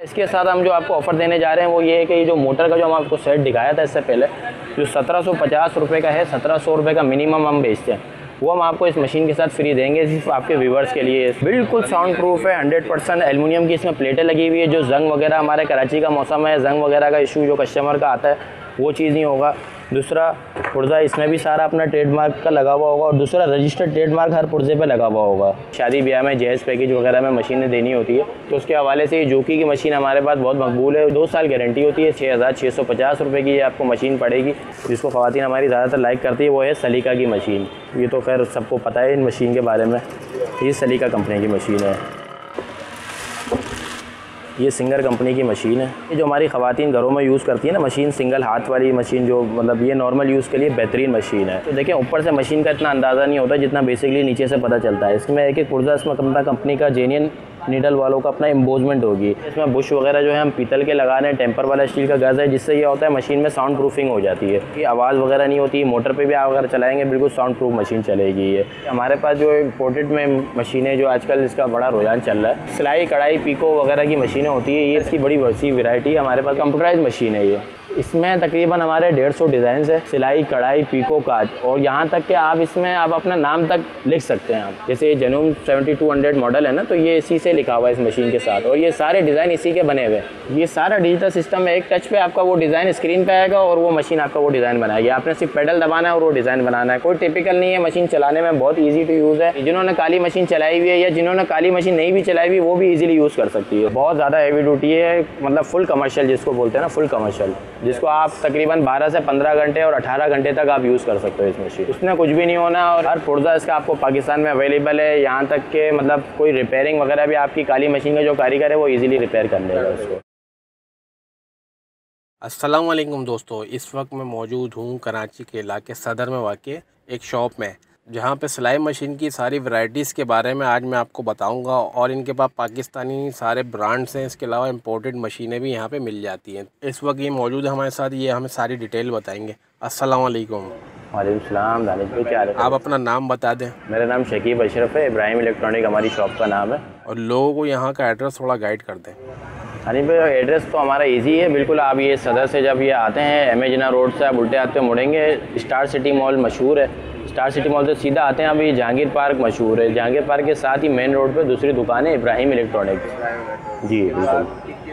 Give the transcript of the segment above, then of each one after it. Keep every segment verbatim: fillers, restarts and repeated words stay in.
इसके साथ हम जो आपको ऑफ़र देने जा रहे हैं वो ये है कि ये जो मोटर का जो हम आपको सेट दिखाया था इससे पहले, जो सत्रह सौ पचास रुपये का है, सत्रह सौ रुपये का मिनिमम हम बेचते हैं, वो हम आपको इस मशीन के साथ फ्री देंगे सिर्फ आपके व्यूवर्स के लिए। बिल्कुल साउंड प्रूफ है, हंड्रेड परसेंट एलुमिनियम की इसमें प्लेटें लगी हुई है। जो जंग वगैरह, हमारे कराची का मौसम है, जंग वगैरह का इशू जो कस्टमर का आता है वो चीज़ नहीं होगा। दूसरा पुर्जा इसमें भी सारा अपना ट्रेडमार्क का लगा हुआ होगा, और दूसरा रजिस्टर्ड ट्रेडमार्क हर पुर्जे पे लगा हुआ होगा। शादी ब्याह में जहेज़ पैकेज वगैरह में मशीनें देनी होती है, तो उसके हवाले से ये जोकी की मशीन हमारे पास बहुत मकबूल है। दो साल गारंटी होती है। छः हज़ार छः सौ पचास रुपये की ये आपको मशीन पड़ेगी। जिसको ख़वातीन हमारी ज़्यादातर लाइक करती है वो है सलीका की मशीन। ये तो खैर सबको पता है इन मशीन के बारे में। ये सलीका कंपनी की मशीन है, ये सिंगर कंपनी की मशीन है। ये जो हमारी ख़वातीन घरों में यूज़ करती है ना मशीन, सिंगल हाथ वाली मशीन, जो मतलब ये नॉर्मल यूज़ के लिए बेहतरीन मशीन है। तो देखें ऊपर से मशीन का इतना अंदाज़ा नहीं होता जितना बेसिकली नीचे से पता चलता है। इसमें एक एक पुर्जा इसमें कंपनी कंपनी का जेन्युइन नीडल वालों का अपना एम्बोजमेंट होगी। इसमें बुश वगैरह जो है हम पीतल के लगा रहे हैं, टेम्पर वाला स्टील का गज़ है, जिससे ये होता है मशीन में साउंड प्रूफिंग हो जाती है। ये आवाज़ वगैरह नहीं होती। मोटर पे भी आप अगर चलाएंगे बिल्कुल साउंड प्रूफ मशीन चलेगी। ये हमारे पास जो इम्पोर्टेड में मशीनें जो आजकल इसका बड़ा रुझान चल रहा है, सिलाई कढ़ाई पीको वगैरह की मशीनें होती है, ये इसकी बड़ी वसी वैरायटी है। हमारे पास कंप्यूटराइज मशीन है ये। इसमें तकरीबन हमारे डेढ़ सौ डिज़ाइन है, सिलाई कढ़ाई पीको काज, और यहाँ तक कि आप इसमें आप अपना नाम तक लिख सकते हैं। आप जैसे ये Janome seventy two hundred model है ना, तो ये इसी से लिखा हुआ है इस मशीन के साथ, और ये सारे डिज़ाइन इसी के बने हुए हैं। ये सारा डिजिटल सिस्टम है, एक टच पे आपका वो डिज़ाइन स्क्रीन पे आएगा और वो मशीन आपका वो डिज़ाइन बनाएगी। आपने सिर्फ पेडल दबाना है और वो डिज़ाइन बनाना है। कोई टिपिकल नहीं है, मशीन चलाने में बहुत ईजी टू यूज़ है। जिन्होंने काली मशीन चलाई हुई है या जिन्होंने काली मशीन नहीं भी चलाई हुई वो भी ईजिली यूज़ कर सकती है। बहुत ज़्यादा हैवी ड्यूटी है, मतलब फुल कमर्शियल जिसको बोलते हैं ना, फुल कमर्शियल, जिसको आप तकरीबन बारह से पंद्रह घंटे और अठारह घंटे तक आप यूज़ कर सकते हो इस मशीन। इसमें कुछ भी नहीं होना, और हर पुर्जा इसका आपको पाकिस्तान में अवेलेबल है। यहाँ तक के मतलब कोई रिपेयरिंग वगैरह भी आपकी काली मशीन का जो कारीगर है वो इजीली रिपेयर कर लेगा उसको। अस्सलाम वालेकुम दोस्तों, इस वक्त मैं मौजूद हूँ कराची के इलाके सदर में वाक़ एक शॉप में, जहाँ पे सिलाई मशीन की सारी वैरायटीज़ के बारे में आज मैं आपको बताऊंगा। और इनके पास पाकिस्तानी सारे ब्रांड्स हैं, इसके अलावा इंपोर्टेड मशीनें भी यहाँ पे मिल जाती हैं। इस वक्त ये मौजूद है हमारे साथ, ये हमें सारी डिटेल बताएंगे। अस्सलाम वालेकुम। वालेकुम सलाम। दानिश भाई क्या हाल है? आप अपना नाम बता दें। मेरा नाम शकीब अशरफ है, इब्राहिम इलेक्ट्रॉनिक हमारी शॉप का नाम है। और लोगों को यहाँ का एड्रेस थोड़ा गाइड कर दें। हाँ भाई, एड्रेस तो हमारा इजी है बिल्कुल। आप ये सदर से जब ये आते हैं एम ए जिन्ना रोड से आप उल्टे हाथ पे मुड़ेंगे, स्टार सिटी मॉल मशहूर है। स्टार सिटी मॉल से सीधा आते हैं अभी जहांगीर पार्क मशहूर है। जहांगीर पार्क के साथ ही मेन रोड पे दूसरी दुकान है इब्राहिम इलेक्ट्रॉनिक। जी बिल्कुल।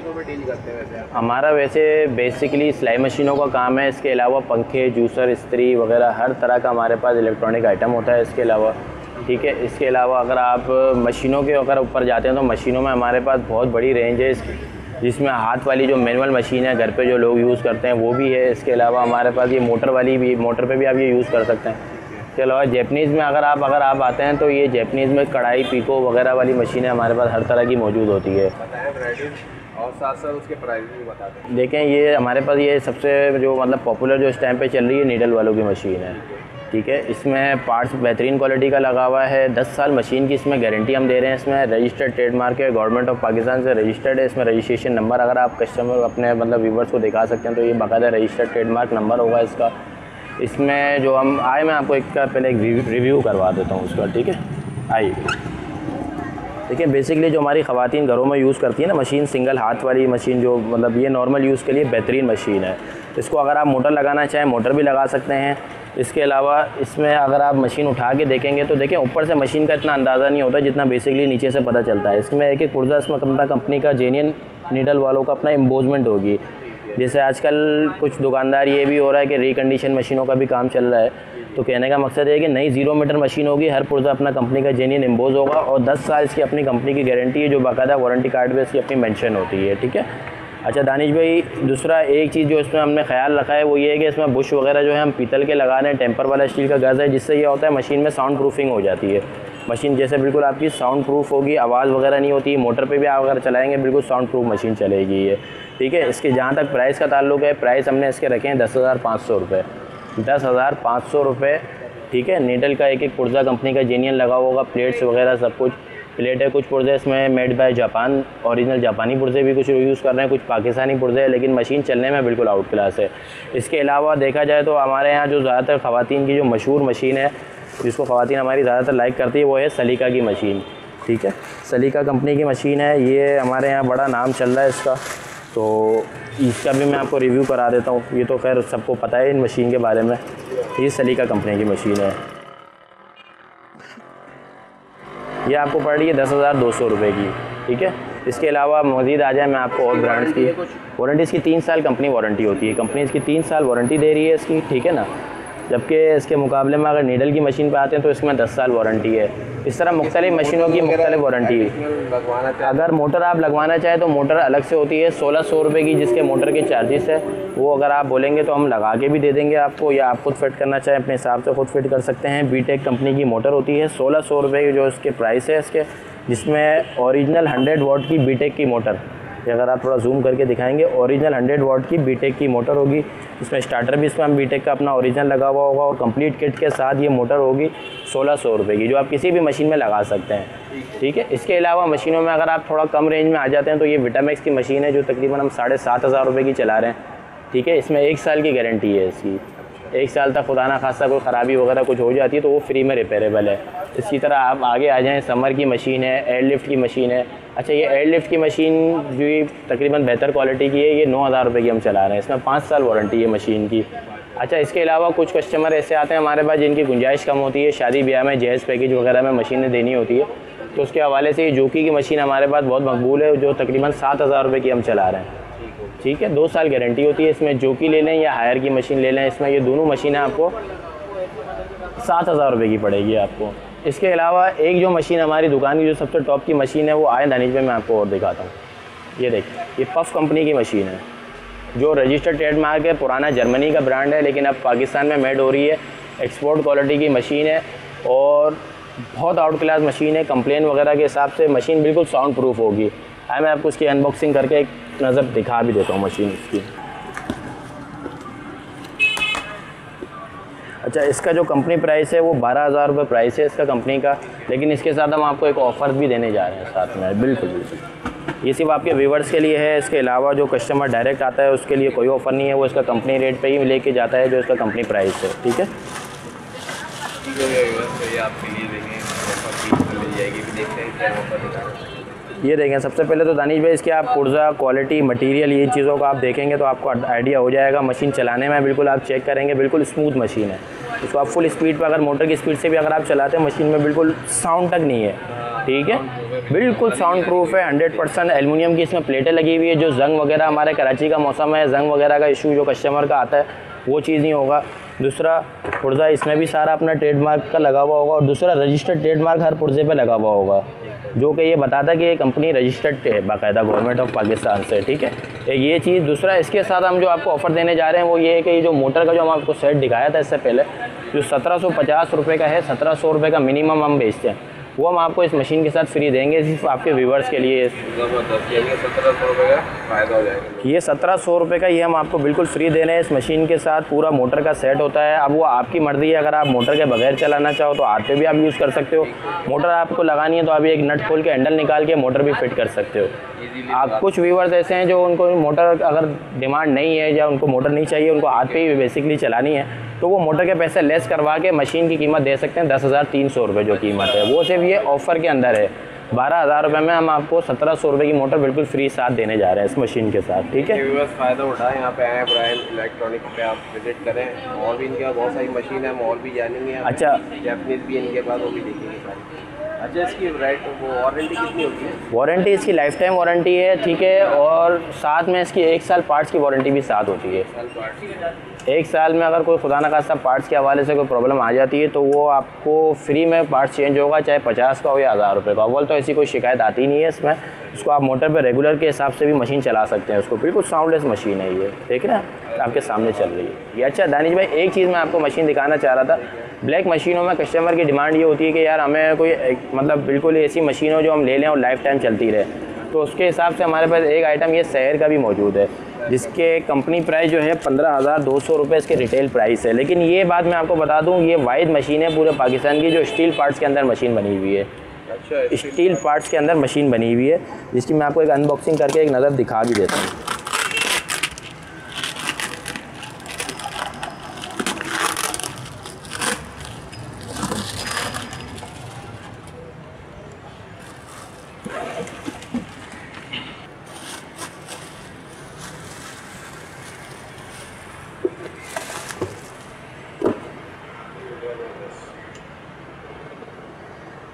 हमारा वैसे बेसिकली सिलाई मशीनों का काम है, इसके अलावा पंखे, जूसर, इस्त्री वगैरह हर तरह का हमारे पास इलेक्ट्रॉनिक आइटम होता है इसके अलावा। ठीक है, इसके अलावा अगर आप मशीनों के अगर ऊपर जाते हैं तो मशीनों में हमारे पास बहुत बड़ी रेंज है, जिसमें हाथ वाली जो मैनुअल मशीन है घर पे जो लोग यूज़ करते हैं वो भी है। इसके अलावा हमारे पास ये मोटर वाली भी, मोटर पे भी आप ये यूज़ कर सकते हैं। इसके अलावा जैपनीज़ में अगर आप अगर आप आते हैं तो ये जैपनीज़ में कढ़ाई पीको वगैरह वाली मशीनें हमारे पास हर तरह की मौजूद होती है। और साथ साथ उसके प्राइस भी बता दें। देखें, ये हमारे पास ये सबसे जो मतलब पॉपुलर जो इस टाइम पे चल रही है नीडल वालों की मशीन है। ठीक है, इसमें पार्ट्स बेहतरीन क्वालिटी का लगा हुआ है। दस साल मशीन की इसमें गारंटी हम दे रहे हैं। इसमें रजिस्टर्ड ट्रेडमार्क है, गवर्नमेंट ऑफ पाकिस्तान से रजिस्टर्ड है। इसमें रजिस्ट्रेशन नंबर अगर आप कस्टमर अपने मतलब व्यूवर्स को दिखा सकते हैं तो ये बाकायदा रजिस्टर्ड ट्रेडमार्क नंबर होगा इसका। इसमें जो हम आए, मैं आपको एक का पहले एक रिव्यू करवा देता हूँ उसका। ठीक है, आइए। देखिए, बेसिकली जो हमारी ख़वातीन घरों में यूज़ करती है ना मशीन, सिंगल हाथ वाली मशीन, जो मतलब ये नॉर्मल यूज़ के लिए बेहतरीन मशीन है। इसको अगर आप मोटर लगाना चाहें मोटर भी लगा सकते हैं। इसके अलावा इसमें अगर आप मशीन उठा के देखेंगे तो देखें ऊपर से मशीन का इतना अंदाज़ा नहीं होता जितना बेसिकली नीचे से पता चलता है। इसमें एक एक पुर्जा इसमें कंपनी कंपनी का जेन्युइन नीडल वालों का अपना एम्बोजमेंट होगी। जैसे आजकल कुछ दुकानदार ये भी हो रहा है कि रिकंडीशन मशीनों का भी काम चल रहा है, तो कहने का मकसद है कि नई जीरो मीटर मशीन होगी, हर पुर्जा अपना कंपनी का जेन्युइन एम्बोज होगा, और दस साल इसकी अपनी कंपनी की गारंटी है जो बाकायदा वारंटी कार्ड पे इसकी अपनी मेंशन होती है। ठीक है। अच्छा दानिश भाई, दूसरा एक चीज़ जो इसमें हमने ख्याल रखा है वो ये है कि इसमें बुश वगैरह जो है हम पीतल के लगा रहे हैं, टेम्पर वाला स्टील का गज़ है, जिससे ये होता है मशीन में साउंड प्रूफिंग हो जाती है। मशीन जैसे बिल्कुल आपकी साउंड प्रूफ होगी, आवाज़ वगैरह नहीं होती। मोटर पे भी आप अगर चलाएंगे बिल्कुल साउंड प्रूफ मशीन चलेगी ये। ठीक है। इसके जहाँ तक प्राइस का ताल्लुक है, प्राइस हमने इसके रखे हैं दस हज़ार पाँच सौ रुपये दस हज़ार पाँच सौ रुपये ठीक है। नीडल का एक एक पुर्जा कंपनी का जेन्युइन लगा होगा, प्लेट्स वगैरह सब कुछ प्लेट है। कुछ पुर्जे इसमें मेड बाय जापान, ओरिजिनल जापानी पुर्जे भी कुछ यूज़ कर रहे हैं, कुछ पाकिस्तानी पुर्जे हैं, लेकिन मशीन चलने में बिल्कुल आउट क्लास है। इसके अलावा देखा जाए तो हमारे यहाँ जो ज़्यादातर ख़वातीन की जो मशहूर मशीन है, जिसको ख़वातीन हमारी ज़्यादातर लाइक करती है, वो है सलीका की मशीन। ठीक है, सलीका कंपनी की मशीन है, ये हमारे यहाँ बड़ा नाम चल रहा है इसका, तो इसका भी मैं आपको रिव्यू करा देता हूँ। ये तो खैर सबको पता है इन मशीन के बारे में। ये सलीका कंपनी की मशीन है, ये आपको पड़ रही है दस हज़ार दो सौ रुपये की। ठीक है, इसके अलावा मज़ीद आ जाए मैं आपको और ब्रांड्स की वारंटी, इसकी तीन साल कंपनी वारंटी होती है, कंपनी इसकी तीन साल वारंटी दे रही है इसकी। ठीक है ना, जबकि इसके मुकाबले में अगर नीडल की मशीन पे आते हैं तो इसमें दस साल वारंटी है। इस तरह मुख्तलिफ मशीनों की मुख्तलिफ वारंटी है। अगर मोटर आप लगवाना चाहें तो मोटर अलग से होती है सोलह सौ रुपये की, जिसके मोटर के चार्जेस है वो अगर आप बोलेंगे तो हम लगा के भी दे देंगे आपको, या आप खुद फिट करना चाहें अपने हिसाब से खुद फिट कर सकते हैं। बीटेक कंपनी की मोटर होती है सोलह सौ रुपये की जो इसके प्राइस है इसके, जिसमें ओरिजिनल हंड्रेड वाट की बीटेक की मोटर, अगर आप थोड़ा जूम करके दिखाएंगे, ओरिजिनल हंड्रेड वाट की बीटेक की मोटर होगी। इसमें स्टार्टर भी इसमें हम बीटेक का अपना ओरिजिनल लगा हुआ होगा, और कंप्लीट किट के साथ ये मोटर होगी सोलह सौ रुपये की, जो आप किसी भी मशीन में लगा सकते हैं। ठीक है, इसके अलावा मशीनों में अगर आप थोड़ा कम रेंज में आ जाते हैं तो ये विटामैक्स की मशीन है जो तकरीबन हम साढ़े सात हज़ार रुपये की चला रहे हैं। ठीक है, इसमें एक साल की गारंटी है इसकी, एक साल तक खुदा ना खासा कोई ख़राबी वगैरह कुछ हो जाती है तो वो फ्री में रिपेयरेबल है। इसी तरह आप आगे आ जाएँ, समर की मशीन है, एयरलिफ्ट की मशीन है। अच्छा, ये एयरलिफ्ट की मशीन जो ये तकरीबन बेहतर क्वालिटी की है, ये नौ हज़ार रुपये की हम चला रहे हैं, इसमें पाँच साल वारंटी है मशीन की। अच्छा, इसके अलावा कुछ कस्टमर ऐसे आते हैं हमारे पास जिनकी गुंजाइश कम होती है, शादी ब्याह में जहेज़ पैकेज वगैरह में मशीनें देनी होती है, तो उसके हवाले से ये जोकी की मशीन हमारे पास बहुत मकबूल है, जो तकरीबन सात हज़ार रुपये की हम चला रहे हैं। ठीक है, दो साल गारंटी होती है इसमें, जोकी ले लें या हायर की मशीन ले लें, इसमें ये दोनों मशीनें आपको सात हज़ार रुपये की पड़ेगी आपको। इसके अलावा एक जो मशीन हमारी दुकान की जो सबसे टॉप की मशीन है वो आए दानिश में मैं आपको और दिखाता हूँ। ये देखिए, ये पफ कंपनी की मशीन है जो रजिस्टर्ड ट्रेडमार्क है, पुराना जर्मनी का ब्रांड है लेकिन अब पाकिस्तान में मेड हो रही है। एक्सपोर्ट क्वालिटी की मशीन है और बहुत आउट क्लास मशीन है। कंप्लेन वगैरह के हिसाब से मशीन बिल्कुल साउंड प्रूफ होगी। आए मैं आपको इसकी अनबॉक्सिंग करके एक नज़र दिखा भी देता हूँ मशीन इसकी। अच्छा, इसका जो कंपनी प्राइस है वो बारह हज़ार रुपये प्राइस है इसका कंपनी का, लेकिन इसके साथ हम आपको एक ऑफ़र भी देने जा रहे हैं साथ में। बिल्कुल बिल्कुल, ये सिर्फ आपके व्यूवर्स के लिए है। इसके अलावा जो कस्टमर डायरेक्ट आता है उसके लिए कोई ऑफ़र नहीं है, वो इसका कंपनी रेट पे ही लेके जाता है जो इसका कंपनी प्राइस है। ठीक है, ये देखें, सबसे पहले तो दानिश भाई इसके आप पुर्जा, क्वालिटी, मटेरियल, ये चीज़ों को आप देखेंगे तो आपको आइडिया हो जाएगा। मशीन चलाने में बिल्कुल आप चेक करेंगे, बिल्कुल स्मूथ मशीन है। इसको आप फुल स्पीड पर, अगर मोटर की स्पीड से भी अगर आप चलाते हैं मशीन में बिल्कुल साउंड तक नहीं है। ठीक है, बिल्कुल साउंड प्रूफ है, हंड्रेड परसेंट एलुमिनियम की इसमें प्लेटें लगी हुई है। जो जंग वगैरह, हमारे कराची का मौसम है, जंग वगैरह का इशू जो कस्टमर का आता है वो चीज़ नहीं होगा। दूसरा, पुर्जा इसमें भी सारा अपना ट्रेडमार्क का लगा हुआ होगा, और दूसरा रजिस्टर्ड ट्रेडमार्क हर पुर्जे पे लगा हुआ होगा, जो कि ये बताता है कि ये कंपनी रजिस्टर्ड है बाकायदा गवर्नमेंट ऑफ पाकिस्तान से। ठीक है, एक ये चीज़। दूसरा, इसके साथ हम जो आपको ऑफ़र देने जा रहे हैं वो ये है कि ये जो मोटर का जो हम आपको सेट दिखाया था इससे पहले, जो सत्रह सौ पचास रुपये का है, सत्रह सौ रुपये का मिनिमम हम बेचते हैं, वो हम आपको इस मशीन के साथ फ्री देंगे, सिर्फ आपके व्यूवर्स के लिए। सत्रह सौ रुपये का फ़ायदा हो जाएगा। ये सत्रह सौ रुपये का ये हम आपको बिल्कुल फ्री दे रहे हैं। इस मशीन के साथ पूरा मोटर का सेट होता है। अब वो आपकी मर्ज़ी है, अगर आप मोटर के बगैर चलाना चाहो तो हाथ पे भी आप यूज़ कर सकते हो। मोटर आपको लगानी है तो आप एक नट खोल के हैंडल निकाल के मोटर भी फिट कर सकते हो। आप कुछ व्यूवर्स ऐसे हैं जो उनको मोटर अगर डिमांड नहीं है या उनको मोटर नहीं चाहिए, उनको हाथ पे ही बेसिकली चलानी है, तो वो मोटर के पैसे लेस करवा के मशीन की कीमत दे सकते हैं दस हज़ार तीन सौ रुपये जो कीमत है, वो सिर्फ ये ऑफ़र के अंदर है। बारह हज़ार रुपये में हम आपको सत्रह सौ रुपये की मोटर बिल्कुल फ्री साथ देने जा रहे हैं इस मशीन के साथ। ठीक है, बस फ़ायदा उठाएं, यहाँ पे आए ब्रायन इलेक्ट्रॉनिक पे आप विजिट करें। और भी इनके बहुत सारी मशीन है, मॉल भी जानेंगे। अच्छा, जैपनीज़ भी इनके पास, वो भी देखेंगे सारी। अच्छा, इसकी राइट वो वारंटी कितनी होती है? वारंटी इसकी लाइफ टाइम वारंटी है। ठीक है, और साथ में इसकी एक साल पार्ट्स की वारंटी भी साथ होती है। एक साल में अगर कोई खुदा न खास्ता पार्ट्स के हवाले से कोई प्रॉब्लम आ जाती है तो वो आपको फ्री में पार्ट्स चेंज होगा, चाहे पचास का हो या हज़ार रुपये का। अव्वल तो ऐसी कोई शिकायत आती नहीं है इसमें। इसको आप मोटर पे रेगुलर के हिसाब से भी मशीन चला सकते हैं। उसको बिल्कुल साउंडलेस मशीन है ये, ठीक है ना, आपके सामने चल रही है ये। अच्छा दानिश भाई, एक चीज़ मैं आपको मशीन दिखाना चाह रहा था। ब्लैक मशीनों में कस्टमर की डिमांड ये होती है कि यार हमें कोई मतलब बिल्कुल ऐसी मशीन हो जो हम ले लें और लाइफ टाइम चलती रहे, तो उसके हिसाब से हमारे पास एक आइटम ये शहर का भी मौजूद है, जिसके कंपनी प्राइस जो है पंद्रह हज़ार दो सौ रुपये इसके रिटेल प्राइस है। लेकिन ये बात मैं आपको बता दूं, ये वाइड मशीन है पूरे पाकिस्तान की जो स्टील पार्ट्स के अंदर मशीन बनी हुई है। अच्छा, स्टील पार्ट्स के अंदर मशीन बनी हुई है, जिसकी मैं आपको एक अनबॉक्सिंग करके एक नज़र दिखा भी देता हूँ।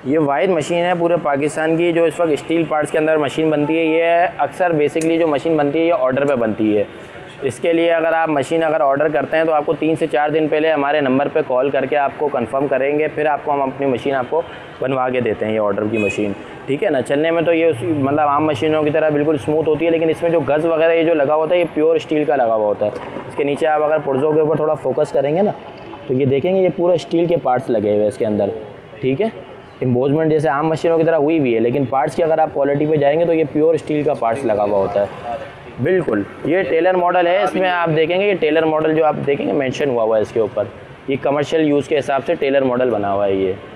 ये वाहिद मशीन है पूरे पाकिस्तान की जो इस वक्त स्टील पार्ट्स के अंदर मशीन बनती है। ये अक्सर बेसिकली जो मशीन बनती है ये ऑर्डर पे बनती है। इसके लिए अगर आप मशीन अगर ऑर्डर करते हैं तो आपको तीन से चार दिन पहले हमारे नंबर पे कॉल करके आपको कंफर्म करेंगे, फिर आपको हम अपनी मशीन आपको बनवा के देते हैं ये ऑर्डर की मशीन, ठीक है ना। चलने में तो ये मतलब आम मशीनों की तरह बिल्कुल स्मूथ होती है, लेकिन इसमें जो गज़ वगैरह ये जो लगा होता है ये प्योर स्टील का लगा हुआ होता है। इसके नीचे आप अगर पुर्जों के ऊपर थोड़ा फोकस करेंगे ना तो ये देखेंगे ये पूरा स्टील के पार्ट्स लगे हुए हैं इसके अंदर, ठीक है। एम्बोजमेंट जैसे आम मशीनों की तरह हुई भी है, लेकिन पार्ट्स की अगर आप क्वालिटी पे जाएंगे तो ये प्योर स्टील का पार्ट्स लगा हुआ होता है। बिल्कुल ये टेलर मॉडल है, इसमें आप देखेंगे ये टेलर मॉडल जो आप देखेंगे मेंशन हुआ हुआ है इसके ऊपर, ये कमर्शियल यूज़ के हिसाब से टेलर मॉडल बना हुआ है। ये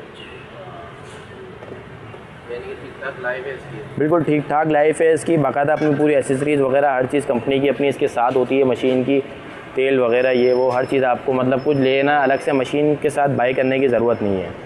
बिल्कुल ठीक ठाक लाइफ है इसकी, बाकायदा अपनी पूरी एसेसरीज़ वगैरह हर चीज़ कंपनी की अपनी इसके साथ होती है। मशीन की तेल वगैरह ये वो हर चीज़ आपको मतलब कुछ लेना अलग से मशीन के साथ बाई करने की ज़रूरत नहीं है।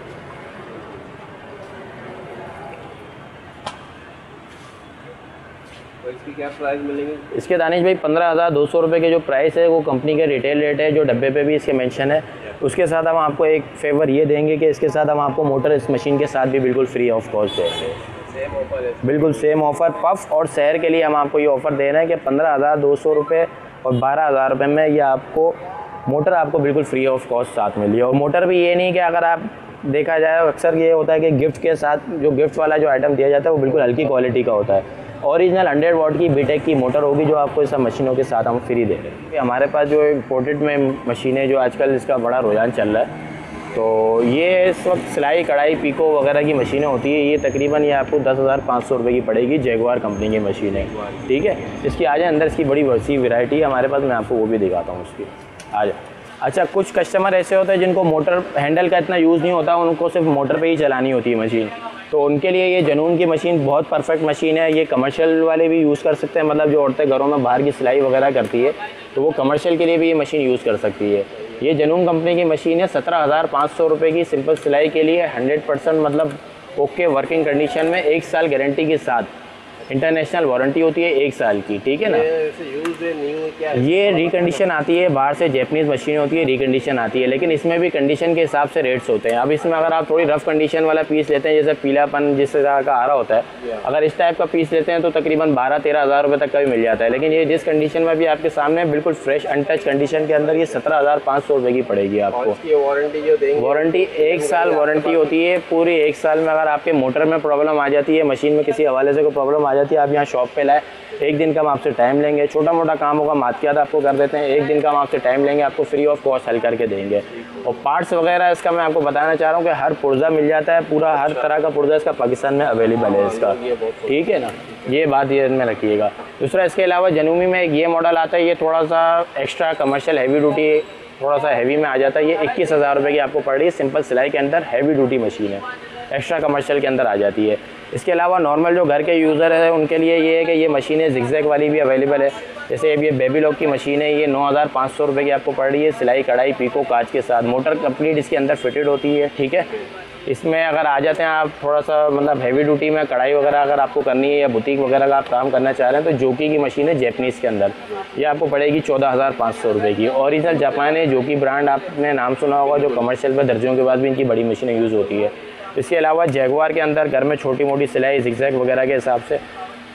तो इसकी क्या प्राइस मिलेंगे? इसके दानिश भाई पंद्रह हज़ार दो सौ रुपये के जो प्राइस है वो कंपनी के रिटेल रेट है, जो डब्बे पे भी इसके मेंशन है। उसके साथ हम आपको एक फेवर ये देंगे कि इसके साथ हम आपको मोटर इस मशीन के साथ भी बिल्कुल फ्री ऑफ कॉस्ट देंगे। सेम ऑफर है? बिल्कुल सेम ऑफ़र। पफ और सैर के लिए हम आपको ये ऑफ़र दे रहे हैं कि पंद्रह हज़ार दो सौ रुपये और बारह हज़ार रुपये में ये आपको मोटर आपको बिल्कुल फ्री ऑफ कॉस्ट साथ मिली। और मोटर भी ये नहीं कि अगर आप देखा जाए अक्सर ये होता है कि गिफ्ट के साथ जो गिफ्ट वाला जो आइटम दिया जाता है वो बिल्कुल हल्की क्वालिटी का होता है। ओरिजिनल हंड्रेड वाट की बीटेक की मोटर होगी जो आपको इस सब मशीनों के साथ हम फ्री दे रहे हैं। हमारे पास जो इम्पोर्टेड में मशीनें जो आजकल इसका बड़ा रुझान चल रहा है, तो ये इस वक्त सिलाई कढ़ाई पीको वगैरह की मशीनें होती है। ये तकरीबन ये आपको दस हज़ार पाँच सौ रुपये की पड़ेगी, जैगुआर कंपनी की मशीन है, ठीक है। इसकी आ जाए अंदर इसकी बड़ी वसी वैरायटी है हमारे पास, मैं आपको वो भी दिखाता हूँ उसकी। आ जाए। अच्छा, कुछ कस्टमर ऐसे होते हैं जिनको मोटर हैंडल का इतना यूज़ नहीं होता, उनको सिर्फ मोटर पे ही चलानी होती है मशीन, तो उनके लिए ये जनून की मशीन बहुत परफेक्ट मशीन है। ये कमर्शियल वाले भी यूज़ कर सकते हैं, मतलब जो औरतें घरों में बाहर की सिलाई वगैरह करती है तो वो कमर्शियल के लिए भी ये मशीन यूज़ कर सकती है। ये जनून कंपनी की मशीन है, सत्रह हज़ार पाँच सौ रुपये की सिंपल सिलाई के लिए हंड्रेड परसेंट मतलब ओके वर्किंग कंडीशन में, एक साल गारंटी के साथ, इंटरनेशनल वारंटी होती है एक साल की, ठीक है ना। यूज है न्यू है क्या? ये रिकंडीशन आती है, बाहर से जैपनीज़ मशीन होती है, रिकंडीशन आती है, लेकिन इसमें भी कंडीशन के हिसाब से रेट्स होते हैं। अब इसमें अगर आप थोड़ी रफ कंडीशन वाला पीस लेते हैं, जैसे पीलापन जिस तरह का आ रहा होता है, अगर इस टाइप का पीस लेते हैं तो तकरीबन बारह तेरह हज़ार रुपये तक का भी मिल जाता है। लेकिन ये जिस कंडीशन में भी आपके सामने बिल्कुल फ्रेश अनटच कंडीशन के अंदर ये सत्रह हज़ार पाँच सौ रुपये की पड़ेगी आपको। वारंटी जो देंगे? वारंटी एक साल वारंटी होती है पूरी। एक साल में अगर आपके मोटर में प्रॉब्लम आ जाती है, मशीन में किसी हवाले से कोई प्रॉब्लम आ जाती है, आप यहाँ शॉप पे लाए, एक दिन का हम आपसे टाइम लेंगे, छोटा मोटा काम होगा मातकियात आपको कर देते हैं, एक दिन का हम आपसे टाइम लेंगे, आपको फ्री ऑफ कॉस्ट हल करके देंगे। और पार्ट्स वगैरह इसका मैं आपको बताना चाह रहा हूँ कि हर पुर्जा मिल जाता है, पूरा हर तरह का पुर्जा इसका पाकिस्तान में अवेलेबल है इसका, ठीक है ना। ये बात ये में रखिएगा। दूसरा इसके अलावा जनूमी में एक ये मॉडल आता है, ये थोड़ा सा एक्स्ट्रा कमर्शियल हैवी ड्यूटी, थोड़ा सा हैवी में आ जाता है। ये इक्कीस हज़ार रुपये की आपको पड़ रही है, सिंपल सिलाई के अंदर हैवी ड्यूटी मशीन है, एक्स्ट्रा कमर्शियल के अंदर आ जाती है। इसके अलावा नॉर्मल जो घर के यूज़र है उनके लिए ये है कि ये मशीनें जिगजैग वाली भी अवेलेबल है। जैसे अब ये बेबी लॉक की मशीन है, ये नौ हज़ार पाँच सौ रुपये की आपको पड़ रही है, सिलाई कढ़ाई पीको काज के साथ, मोटर कंप्लीट इसके अंदर फिटेड होती है, ठीक है। इसमें अगर आ जाते हैं आप थोड़ा सा मतलब हैवी ड्यूटी में कढ़ाई वगैरह अगर आपको करनी है या बुटीक वगैरह का आप काम करना चाह रहे हैं तो जोकी की मशीन है जैपनीज़ के अंदर, ये आपको पड़ेगी चौदह हज़ार पाँच सौ रुपये की। ओरिजिनल जापान है, जोकी ब्रांड आपने नाम सुना होगा, जो कमर्शियल में दर्जियों के बाद भी इनकी बड़ी मशीनें यूज़ होती है। इसके अलावा जैगुआर के अंदर घर में छोटी मोटी सिलाई जिगजैग वगैरह के हिसाब से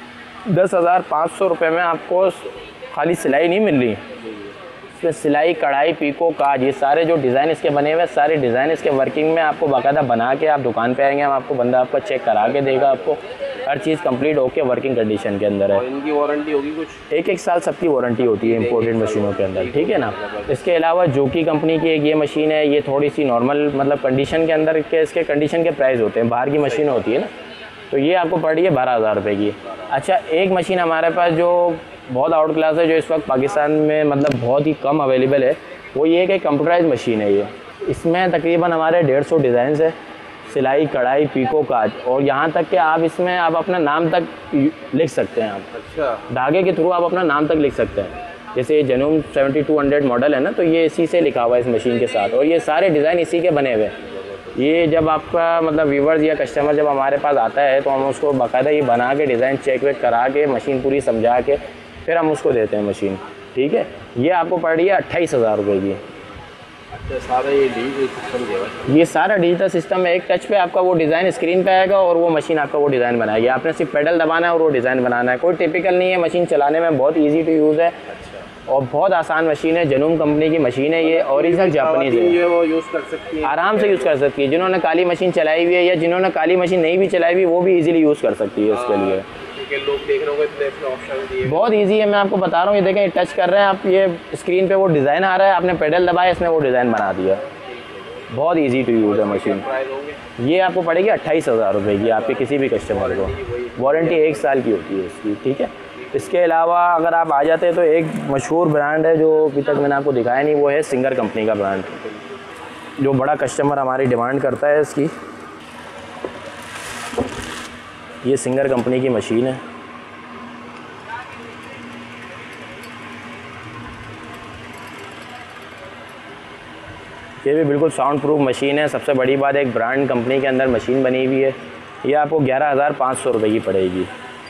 दस हज़ार पाँच सौ रुपये में आपको खाली सिलाई नहीं मिल रही, इसमें सिलाई कढ़ाई पीको काज ये सारे जो डिज़ाइन इसके बने हुए सारे डिज़ाइन इसके वर्किंग में आपको बाकायदा बना के आप दुकान पे आएंगे, हम आपको बंदा आपका चेक करा के देगा, आपको हर चीज़ कंप्लीट होके वर्किंग कंडीशन के अंदर है। और इनकी वारंटी होगी कुछ? एक एक साल सबकी वारंटी होती है इंपोर्टेड मशीनों के अंदर, ठीक है ना। इसके अलावा जोकी कंपनी की एक ये मशीन है, ये थोड़ी सी नॉर्मल मतलब कंडीशन के अंदर के इसके कंडीशन के प्राइस होते हैं, बाहर की मशीन होती है ना, तो ये आपको पड़ रही है बारह हज़ार रुपये की। अच्छा, एक मशीन हमारे पास जो बहुत आउट क्लास है, जो इस वक्त पाकिस्तान में मतलब बहुत ही कम अवेलेबल है, वो ये कि कंप्यूटराइज मशीन है ये। इसमें तकरीबन हमारे डेढ़ सौ डिज़ाइन है, सिलाई कढ़ाई पीको काज, और यहाँ तक कि आप इसमें आप अपना नाम तक लिख सकते हैं। आप अच्छा धागे के थ्रू आप अपना नाम तक लिख सकते हैं। जैसे ये Janome seventy two hundred model है ना, तो ये इसी से लिखा हुआ है इस मशीन के साथ, और ये सारे डिज़ाइन इसी के बने हुए हैं। ये जब आपका मतलब व्यूवर्स या कस्टमर जब हमारे पास आता है तो हम उसको बाकायदा ये बना के डिज़ाइन चेक वेक करा के मशीन पूरी समझा के फिर हम उसको देते हैं मशीन, ठीक है। ये आपको पड़ रही है अट्ठाईस हज़ार रुपये की, अच्छा, सारा ये डिजिटल सिस्टम जो है, ये सारा डिजिटल सिस्टम है। एक टच पे आपका वो डिज़ाइन स्क्रीन पे आएगा और वो मशीन आपका वो डिज़ाइन बनाएगी। आपने सिर्फ पेडल दबाना है और वो डिज़ाइन बनाना है। कोई टिपिकल नहीं है, मशीन चलाने में बहुत ईजी टू यूज़ है और बहुत आसान मशीन है। जनूम कंपनी की मशीन है ये, ओरिजिनल जापानीज़ है, जो है वो यूज़ कर सकती है, आराम से यूज़ कर सकती है। जिन्होंने काली मशीन चलाई हुई है या जिन्होंने काली मशीन नहीं भी चलाई हुई, वो भी ईजिली यूज़ कर सकती है इसके लिए। लोग देख रहे होंगे इतने इसमें ऑप्शन दिए, बहुत इजी है, मैं आपको बता रहा हूँ। ये देखें, ये टच कर रहे हैं आप, ये स्क्रीन पे वो डिज़ाइन आ रहा है, आपने पेडल दबाया, इसने वो डिज़ाइन बना दिया। बहुत इजी टू यूज़ है मशीन। प्राइस होंगे ये आपको पड़ेगी अट्ठाईस हज़ार रुपये की आपके किसी भी कस्टमर को। वारंटी एक साल की होती है इसकी, ठीक है। इसके अलावा अगर आप आ जाते हैं तो एक मशहूर ब्रांड है जो अभी तक मैंने आपको दिखाया नहीं, वो है सिंगर कंपनी का ब्रांड, जो बड़ा कस्टमर हमारी डिमांड करता है इसकी। ये सिंगर कंपनी की मशीन है। ये भी बिल्कुल साउंड प्रूफ मशीन है। सबसे बड़ी बात, एक ब्रांड कंपनी के अंदर मशीन बनी हुई है। ये आपको ग्यारह हज़ार पाँच सौ रुपये की पड़ेगी,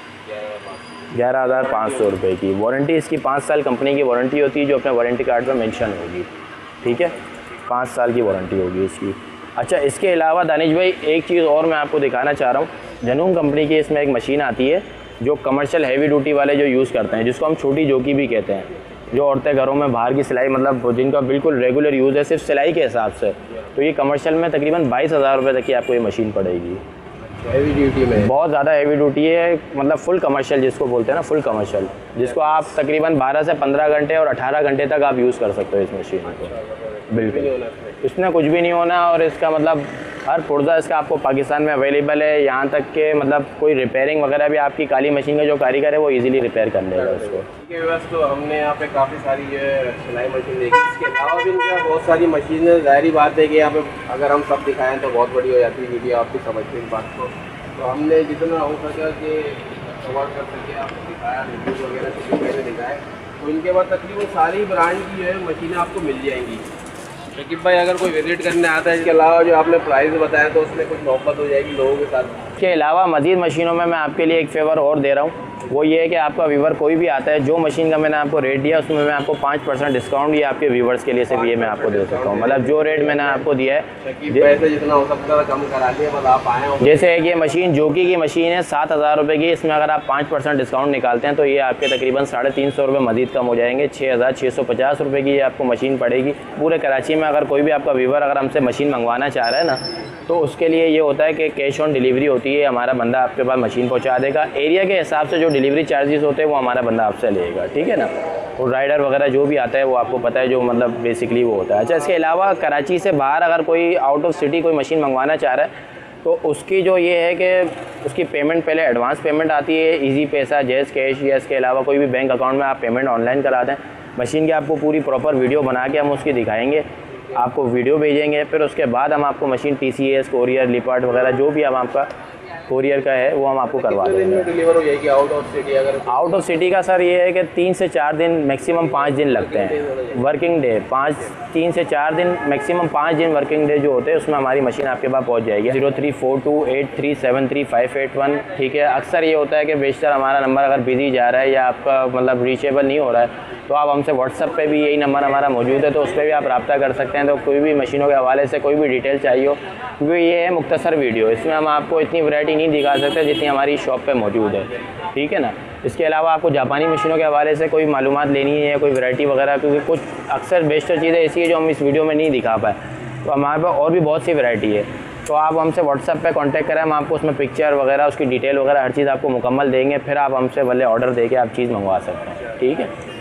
ग्यारह हज़ार पाँच सौ रुपये की। वारंटी इसकी पाँच साल कंपनी की वारंटी होती है, जो अपने वारंटी कार्ड पर मेंशन होगी, ठीक है। पाँच साल की वारंटी होगी इसकी। अच्छा, इसके अलावा दानिश भाई एक चीज़ और मैं आपको दिखाना चाह रहा हूँ। जनूम कंपनी की इसमें एक मशीन आती है जो कमर्शियल हैवी ड्यूटी वाले जो यूज़ करते हैं, जिसको हम छोटी जोकी भी कहते हैं, जो औरतें घरों में बाहर की सिलाई, मतलब जिनका बिल्कुल रेगुलर यूज़ है सिर्फ सिलाई के हिसाब से, तो ये कमर्शियल में तकरीबन बाईस हज़ार रुपये तक की आपको ये मशीन पड़ेगी। हैवी ड्यूटी में बहुत ज़्यादा हैवी ड्यूटी है, मतलब फुल कमर्शियल जिसको बोलते हैं ना, फुल कमर्शियल, जिसको आप तकरीबन बारह से पंद्रह घंटे और अठारह घंटे तक आप यूज़ कर सकते हो इस मशीन को। बिल्कुल इसमें कुछ भी नहीं होना। और इसका मतलब हर पुर्जा इसका आपको पाकिस्तान में अवेलेबल है, यहाँ तक के मतलब कोई रिपेयरिंग वगैरह भी आपकी काली मशीन का जो कारीगर है वो इजीली रिपेयर कर लेगा उसको। ठीक है बस, तो हमने यहाँ पे काफ़ी सारी जो है सिलाई मशीन देखी। इसके अलावा भी इनके बहुत सारी मशीन है। ज़ाहिर बात है कि यहाँ पे अगर हम सब दिखाएँ तो बहुत बड़ी हो जाती है वीडियो, आप भी समझते हैं इस बात को। तो हमने जितना हो सका कि कवर कर सके आपको दिखाया, रिव्यू वगैरह से पहले दिखाए। तो इनके बाद तकरीबन सारी ब्रांड की जो है मशीनें आपको मिल जाएंगी। लेकिन भाई अगर कोई विजिट करने आता है, इसके अलावा जो आपने प्राइस बताया तो उसमें कुछ मोहब्बत हो जाएगी लोगों के साथ। इसके अलावा मज़ीद मशीनों में मैं आपके लिए एक फेवर और दे रहा हूँ, वो ये है कि आपका व्यूवर कोई भी आता है, जो मशीन का मैंने आपको रेट दिया उसमें मैं आपको पाँच परसेंट डिस्काउंट ये आपके व्यूवर्स के लिए सिर्फ ये मैं आपको दे सकता हूँ। मतलब जो रेट मैंने आपको दिया है, पैसे जितना हो सकता है कम करा दिया, बस आप आए हो। जैसे एक ये मशीन जोकी की मशीन है सात हज़ार रुपये की, इसमें अगर आप पाँच परसेंट डिस्काउंट निकालते हैं तो ये आपके तकरीबन साढ़े तीन सौ रुपये मज़ीद कम हो जाएंगे। छः हज़ार छः सौ पचास रुपये की ये आपको मशीन पड़ेगी। पूरे कराची में अगर कोई भी आपका व्यूवर अगर हमसे मशीन मंगवाना चाह रहा है ना, तो उसके लिए ये होता है कि कैश ऑन डिलीवरी होती है, हमारा बंदा आपके पास मशीन पहुंचा देगा। एरिया के हिसाब से जो डिलीवरी चार्जेस होते हैं वो हमारा बंदा आपसे लेगा, ठीक है ना। और राइडर वगैरह जो भी आता है वो आपको पता है, जो मतलब बेसिकली वो होता है। अच्छा, इसके अलावा कराची से बाहर अगर कोई आउट ऑफ सिटी कोई मशीन मंगवाना चाह रहा है तो उसकी जो ये है कि उसकी पेमेंट पहले एडवांस पेमेंट आती है, इजी पैसा, जैस कैश, या इसके अलावा कोई भी बैंक अकाउंट में आप पेमेंट ऑनलाइन करा दें। मशीन की आपको पूरी प्रॉपर वीडियो बना के हम उसकी दिखाएंगे, आपको वीडियो भेजेंगे, फिर उसके बाद हम आपको machine T C S, courier, Leopard वगैरह जो भी हम आपका कोरियर का है वो हम आपको करवा देंगे। डिलीवर हो जाएगी आउट ऑफ सिटी? अगर आउट ऑफ सिटी का सर ये है कि तीन से चार दिन मैक्सिमम पाँच दिन लगते हैं वर्किंग डे। पाँच तीन से चार दिन मैक्सिमम पाँच दिन वर्किंग डे जो होते हैं उसमें हमारी मशीन आपके पास पहुंच जाएगी। Zero three four two eight three seven three five eight one ठीक है। अक्सर ये होता है कि बेशतर हमारा नंबर अगर बिजी जा रहा है या आपका मतलब रीचेबल नहीं हो रहा है तो आप हमसे व्हाट्सअप पे भी यही नंबर हमारा मौजूद है, तो उस पर भी आप रब्ता कर सकते हैं। तो कोई भी मशीनों के हवाले से कोई भी डिटेल चाहिए हो, क्योंकि ये है मुख्तसर वीडियो, इसमें हम आपको इतनी वैरायटी नहीं दिखा सकते जितनी हमारी शॉप पे मौजूद है, ठीक है ना। इसके अलावा आपको जापानी मशीनों के हवाले से कोई मालूमात लेनी है, कोई वैरायटी वगैरह, क्योंकि कुछ अक्सर बेशतर चीज़ें ऐसी है जो हम इस वीडियो में नहीं दिखा पाए, तो हमारे पास और भी बहुत सी वैरायटी है। तो आप हमसे व्हाट्सएप पे कांटेक्ट करें, हम आपको उसमें पिक्चर वगैरह, उसकी डिटेल वगैरह हर चीज़ आपको मुकम्मल देंगे, फिर आप हमसे भले ऑर्डर दे के आप चीज़ मंगवा सकते हैं, ठीक है।